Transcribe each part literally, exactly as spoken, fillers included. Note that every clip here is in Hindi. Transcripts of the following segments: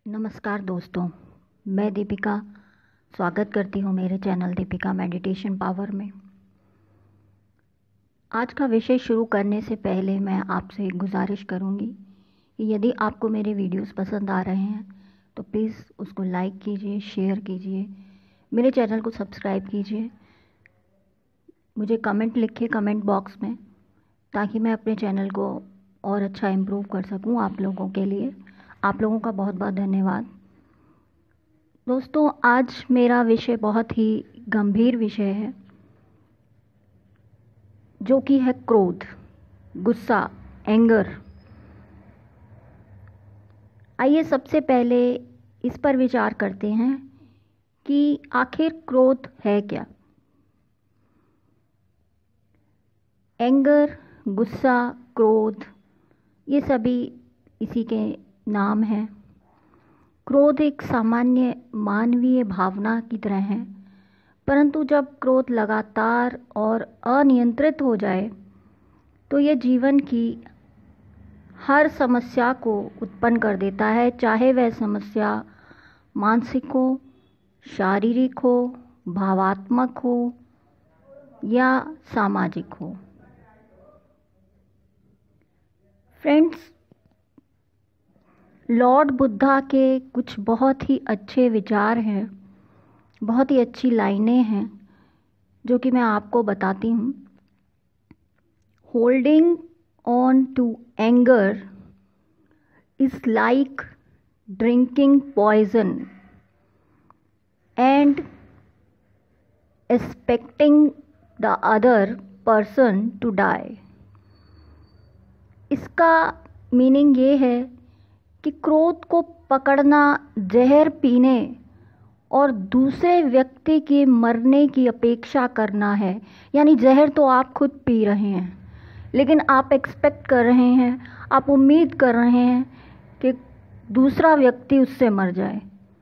नमस्कार दोस्तों, मैं दीपिका स्वागत करती हूँ मेरे चैनल दीपिका मेडिटेशन पावर में। आज का विषय शुरू करने से पहले मैं आपसे एक गुजारिश करूँगी कि यदि आपको मेरे वीडियोस पसंद आ रहे हैं तो प्लीज़ उसको लाइक कीजिए, शेयर कीजिए, मेरे चैनल को सब्सक्राइब कीजिए, मुझे कमेंट लिखिए कमेंट बॉक्स में, ताकि मैं अपने चैनल को और अच्छा इम्प्रूव कर सकूँ आप लोगों के लिए। आप लोगों का बहुत बहुत धन्यवाद। दोस्तों, आज मेरा विषय बहुत ही गंभीर विषय है, जो कि है क्रोध, गुस्सा, एंगर। आइए सबसे पहले इस पर विचार करते हैं कि आखिर क्रोध है क्या। एंगर, गुस्सा, क्रोध, ये सभी इसी के नाम है। क्रोध एक सामान्य मानवीय भावना की तरह है, परंतु जब क्रोध लगातार और अनियंत्रित हो जाए तो यह जीवन की हर समस्या को उत्पन्न कर देता है, चाहे वह समस्या मानसिक हो, शारीरिक हो, भावात्मक हो या सामाजिक हो। फ्रेंड्स, लॉर्ड बुद्धा के कुछ बहुत ही अच्छे विचार हैं, बहुत ही अच्छी लाइनें हैं, जो कि मैं आपको बताती हूँ। Holding on to anger is like drinking poison and expecting the other person to die. इसका मीनिंग ये है कि क्रोध को पकड़ना जहर पीने और दूसरे व्यक्ति के मरने की अपेक्षा करना है। यानी जहर तो आप खुद पी रहे हैं, लेकिन आप एक्सपेक्ट कर रहे हैं, आप उम्मीद कर रहे हैं कि दूसरा व्यक्ति उससे मर जाए।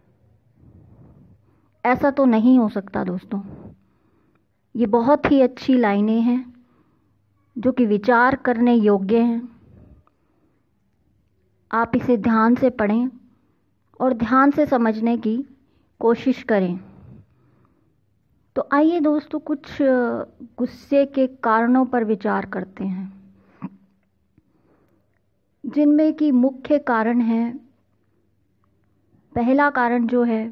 ऐसा तो नहीं हो सकता दोस्तों। ये बहुत ही अच्छी लाइनें हैं जो कि विचार करने योग्य हैं। आप इसे ध्यान से पढ़ें और ध्यान से समझने की कोशिश करें। तो आइए दोस्तों, कुछ गुस्से के कारणों पर विचार करते हैं, जिनमें कि मुख्य कारण है। पहला कारण जो है,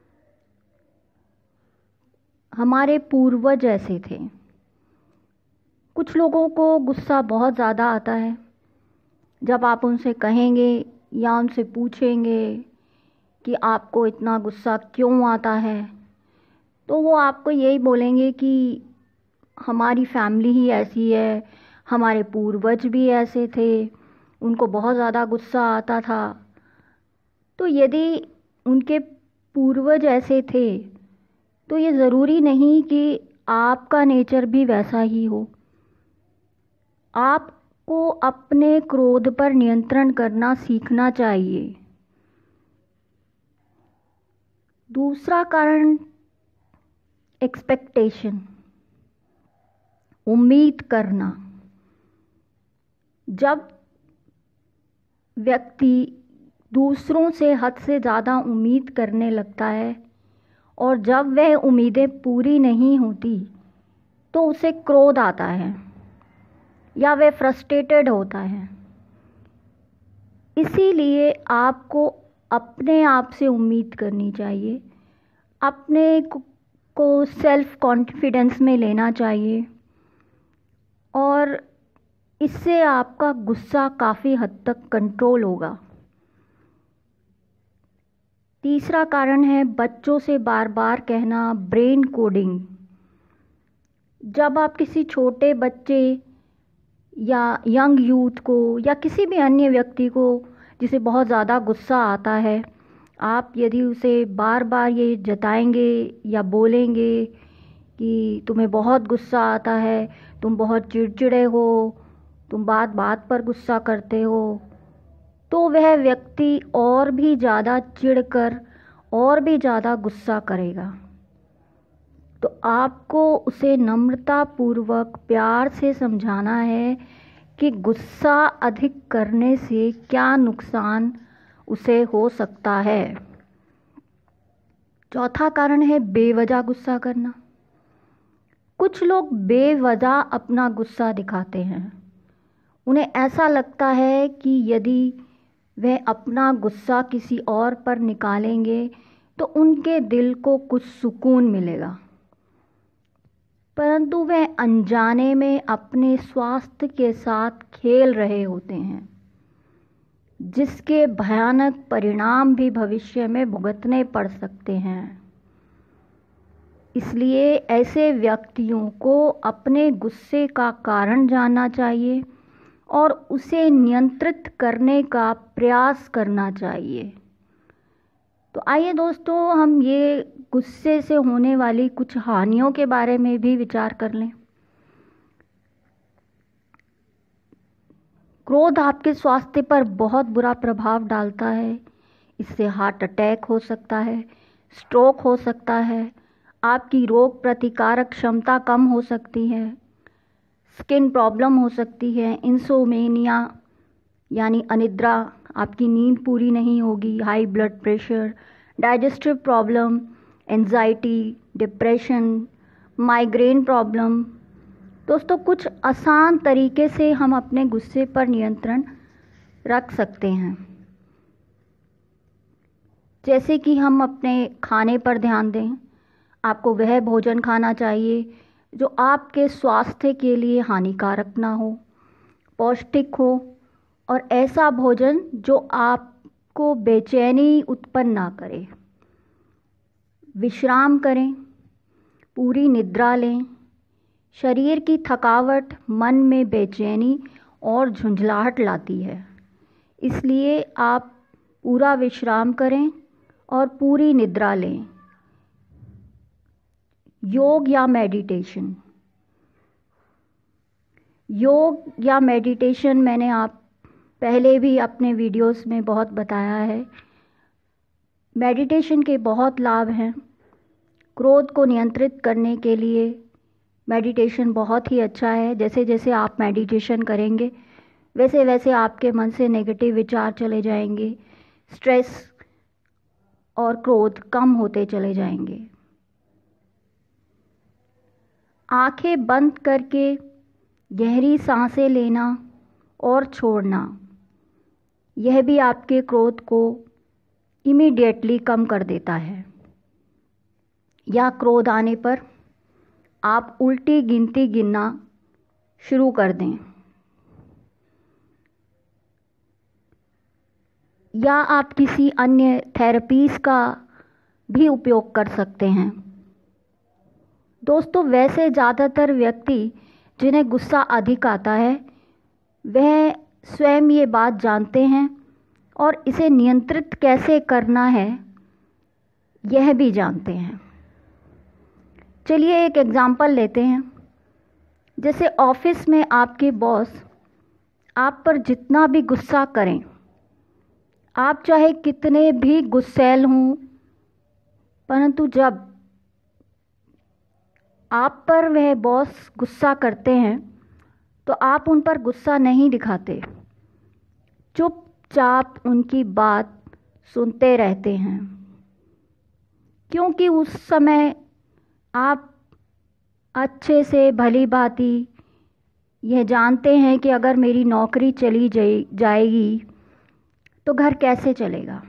हमारे पूर्वज ऐसे थे। कुछ लोगों को गुस्सा बहुत ज़्यादा आता है। जब आप उनसे कहेंगे या उनसे पूछेंगे कि आपको इतना गुस्सा क्यों आता है, तो वो आपको यही बोलेंगे कि हमारी फैमिली ही ऐसी है, हमारे पूर्वज भी ऐसे थे, उनको बहुत ज़्यादा गुस्सा आता था। तो यदि उनके पूर्वज ऐसे थे तो ये ज़रूरी नहीं कि आपका नेचर भी वैसा ही हो। आपको अपने क्रोध पर नियंत्रण करना सीखना चाहिए। दूसरा कारण, एक्सपेक्टेशन, उम्मीद करना। जब व्यक्ति दूसरों से हद से ज़्यादा उम्मीद करने लगता है और जब वह उम्मीदें पूरी नहीं होती तो उसे क्रोध आता है या वह फ्रस्ट्रेटेड होता है। इसीलिए आपको अपने आप से उम्मीद करनी चाहिए, अपने को सेल्फ कॉन्फिडेंस में लेना चाहिए, और इससे आपका गुस्सा काफ़ी हद तक कंट्रोल होगा। तीसरा कारण है बच्चों से बार बार कहना, ब्रेन कोडिंग। जब आप किसी छोटे बच्चे या यंग यूथ को या किसी भी अन्य व्यक्ति को जिसे बहुत ज़्यादा गुस्सा आता है, आप यदि उसे बार बार ये जताएंगे या बोलेंगे कि तुम्हें बहुत गुस्सा आता है, तुम बहुत चिड़चिड़े हो, तुम बात बात पर गुस्सा करते हो, तो वह व्यक्ति और भी ज़्यादा चिढ़कर और भी ज़्यादा गुस्सा करेगा। तो आपको उसे नम्रतापूर्वक प्यार से समझाना है कि गुस्सा अधिक करने से क्या नुकसान उसे हो सकता है। चौथा कारण है बेवजह गुस्सा करना। कुछ लोग बेवजह अपना गुस्सा दिखाते हैं। उन्हें ऐसा लगता है कि यदि वह अपना गुस्सा किसी और पर निकालेंगे तो उनके दिल को कुछ सुकून मिलेगा, परंतु वह अनजाने में अपने स्वास्थ्य के साथ खेल रहे होते हैं, जिसके भयानक परिणाम भी भविष्य में भुगतने पड़ सकते हैं। इसलिए ऐसे व्यक्तियों को अपने गुस्से का कारण जानना चाहिए और उसे नियंत्रित करने का प्रयास करना चाहिए। तो आइए दोस्तों, हम ये गुस्से से होने वाली कुछ हानियों के बारे में भी विचार कर लें। क्रोध आपके स्वास्थ्य पर बहुत बुरा प्रभाव डालता है। इससे हार्ट अटैक हो सकता है, स्ट्रोक हो सकता है, आपकी रोग प्रतिकारक क्षमता कम हो सकती है, स्किन प्रॉब्लम हो सकती है, इंसोमेनिया यानी अनिद्रा, आपकी नींद पूरी नहीं होगी, high blood pressure, digestive problem, anxiety, depression, migraine problem. दोस्तों, कुछ आसान तरीके से हम अपने गुस्से पर नियंत्रण रख सकते हैं, जैसे कि हम अपने खाने पर ध्यान दें। आपको वह भोजन खाना चाहिए जो आपके स्वास्थ्य के लिए हानिकारक ना हो, पौष्टिक हो, और ऐसा भोजन जो आपको बेचैनी उत्पन्न ना करे। विश्राम करें, पूरी निद्रा लें। शरीर की थकावट मन में बेचैनी और झुंझलाहट लाती है, इसलिए आप पूरा विश्राम करें और पूरी निद्रा लें। योग या मेडिटेशन। योग या मेडिटेशन मैंने आप पहले भी अपने वीडियोस में बहुत बताया है। मेडिटेशन के बहुत लाभ हैं। क्रोध को नियंत्रित करने के लिए मेडिटेशन बहुत ही अच्छा है। जैसे जैसे आप मेडिटेशन करेंगे वैसे वैसे आपके मन से नेगेटिव विचार चले जाएंगे, स्ट्रेस और क्रोध कम होते चले जाएंगे। आंखें बंद करके गहरी सांसें लेना और छोड़ना, यह भी आपके क्रोध को इमीडिएटली कम कर देता है। या क्रोध आने पर आप उल्टी गिनती गिनना शुरू कर दें, या आप किसी अन्य थेरेपीज़ का भी उपयोग कर सकते हैं। दोस्तों, वैसे ज़्यादातर व्यक्ति जिन्हें गुस्सा अधिक आता है वह स्वयं ये बात जानते हैं और इसे नियंत्रित कैसे करना है यह भी जानते हैं। चलिए एक एग्जांपल लेते हैं। जैसे ऑफिस में आपके बॉस आप पर जितना भी गुस्सा करें, आप चाहे कितने भी गुस्सैल हों, परंतु जब आप पर वह बॉस गुस्सा करते हैं तो आप उन पर गुस्सा नहीं दिखाते, चुपचाप उनकी बात सुनते रहते हैं, क्योंकि उस समय आप अच्छे से भली भांति यह जानते हैं कि अगर मेरी नौकरी चली जाएगी तो घर कैसे चलेगा,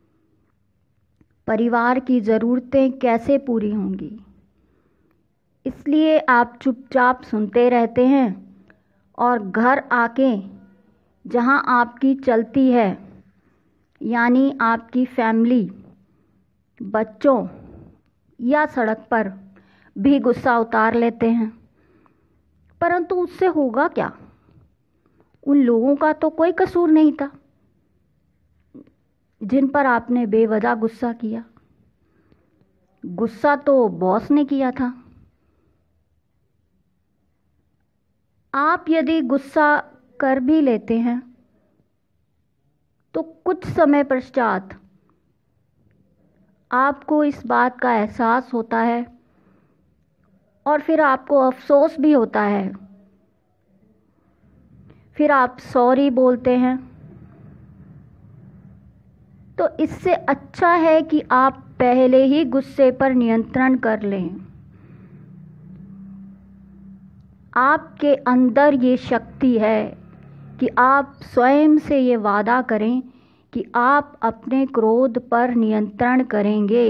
परिवार की ज़रूरतें कैसे पूरी होंगी। इसलिए आप चुपचाप सुनते रहते हैं और घर आके जहां आपकी चलती है, यानी आपकी फैमिली, बच्चों या सड़क पर भी गुस्सा उतार लेते हैं। परंतु उससे होगा क्या? उन लोगों का तो कोई कसूर नहीं था जिन पर आपने बेवजह गुस्सा किया। गुस्सा तो बॉस ने किया था। आप यदि गुस्सा कर भी लेते हैं तो कुछ समय पश्चात आपको इस बात का एहसास होता है और फिर आपको अफसोस भी होता है। फिर आप सॉरी बोलते हैं तो इससे अच्छा है कि आप पहले ही गुस्से पर नियंत्रण कर लें। आपके अंदर ये शक्ति है कि आप स्वयं से ये वादा करें कि आप अपने क्रोध पर नियंत्रण करेंगे,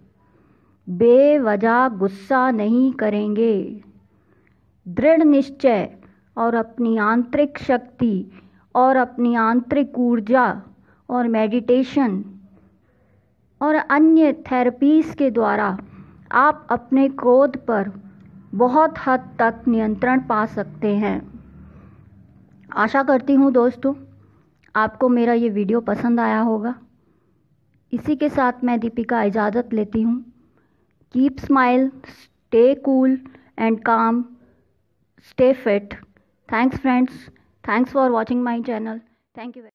बेवजह गुस्सा नहीं करेंगे। दृढ़ निश्चय और अपनी आंतरिक शक्ति और अपनी आंतरिक ऊर्जा और मेडिटेशन और अन्य थेरेपीज़ के द्वारा आप अपने क्रोध पर बहुत हद तक नियंत्रण पा सकते हैं। आशा करती हूँ दोस्तों आपको मेरा ये वीडियो पसंद आया होगा। इसी के साथ मैं दीपिका इजाज़त लेती हूँ। Keep smile, stay cool and calm, stay fit. Thanks friends, thanks for watching my channel. Thank you.